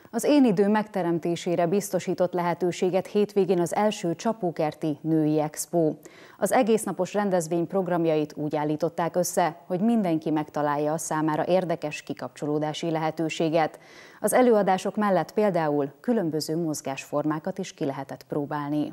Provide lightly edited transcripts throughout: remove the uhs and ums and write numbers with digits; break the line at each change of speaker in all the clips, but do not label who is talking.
Az Én idő megteremtésére biztosított lehetőséget hétvégén az első Csapókerti Női Expo. Az egésznapos rendezvény programjait úgy állították össze, hogy mindenki megtalálja a számára érdekes kikapcsolódási lehetőséget. Az előadások mellett például különböző mozgásformákat is ki lehetett próbálni.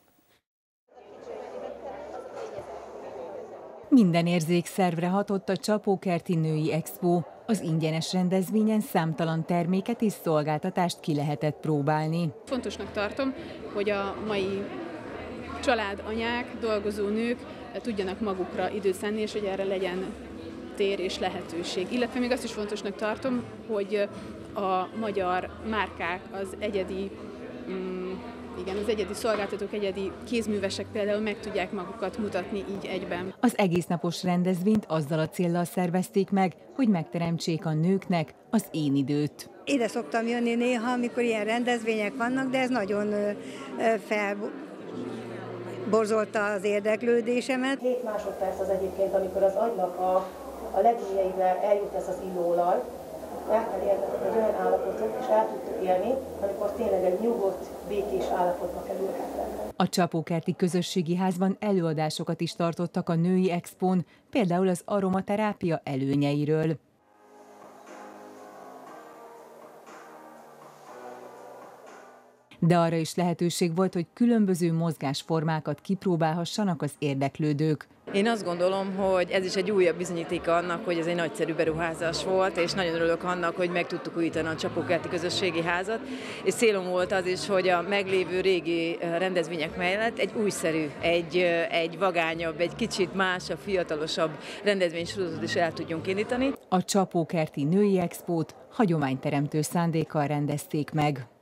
Minden érzékszervre hatott a Csapókerti Női Expo. Az ingyenes rendezvényen számtalan terméket és szolgáltatást ki lehetett próbálni.
Fontosnak tartom, hogy a mai családanyák, dolgozó nők tudjanak magukra időt szánni, és hogy erre legyen tér és lehetőség. Illetve még azt is fontosnak tartom, hogy a magyar márkák, az egyedi szolgáltatók, egyedi kézművesek például meg tudják magukat mutatni így egyben.
Az egésznapos rendezvényt azzal a céllal szervezték meg, hogy megteremtsék a nőknek az én időt.
Ide szoktam jönni néha, amikor ilyen rendezvények vannak, de ez nagyon felborzolta az érdeklődésemet.
7 másodperc az egyébként, amikor az agynak a legmélyeibe eljut ez az illóolaj, el kell érned egy olyan állapotot, és el tudtuk élni, amikor tényleg egy nyugodt, békés állapotba kerülhetetlen.
A Csapókerti Közösségi Házban előadásokat is tartottak a Női Expón, például az aromaterápia előnyeiről. De arra is lehetőség volt, hogy különböző mozgásformákat kipróbálhassanak az érdeklődők.
Én azt gondolom, hogy ez is egy újabb bizonyítéka annak, hogy ez egy nagyszerű beruházás volt, és nagyon örülök annak, hogy meg tudtuk újítani a Csapókerti Közösségi Házat. És célom volt az is, hogy a meglévő régi rendezvények mellett egy újszerű, egy vagányabb, egy kicsit másabb, fiatalosabb rendezvénysorozatot is el tudjunk indítani.
A Csapókerti Női Expót hagyományteremtő szándékkal rendezték meg.